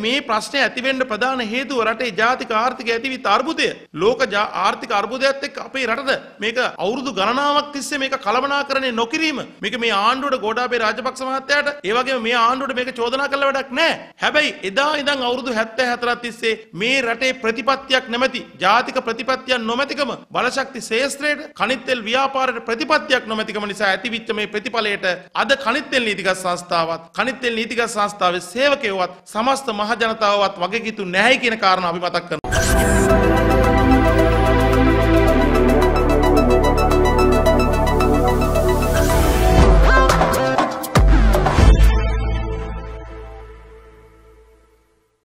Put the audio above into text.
මේ ප්‍රශ්නේ ඇති වෙන්න ප්‍රධාන හේතුව රටේ ජාතික ආර්ථික ඇතිවිත අර්බුදය. ලෝක ආර්ථික අර්බුදයත් එක්ක අපේ රටද මේක අවුරුදු ගණනාවක් තිස්සේ මේක කළමනාකරණය නොකිරීම. මේක මේ ආණ්ඩුවට ගෝඨාභය රාජපක්ෂ මහත්තයාට ඒ වගේම මේ ආණ්ඩුවට මේක චෝදනා කළ වැඩක් නැහැ. හැබැයි එදා ඉඳන් අවුරුදු 74ක් තිස්සේ මේ රටේ ප්‍රතිපත්තියක් නැමැති ජාතික ප්‍රතිපත්තියක් නොමැතිකම බලශක්ති ශේෂ්ත්‍රයට කනිත්තෙල් ව්‍යාපාරයට ප්‍රතිපත්තියක් නොමැතිකම නිසා ඇතිවිච්ච මේ ප්‍රතිඵලයට අද කනිත්තෙල් නීතිගත සංස්ථාවත් කනිත්තෙල් නීතිගත සංස්ථාවේ සේවකයෝවත් සමස්ත මහ ජනතාවවත් වගකීතු නැහැ කියන කාරණා අපි මතක් කරනවා.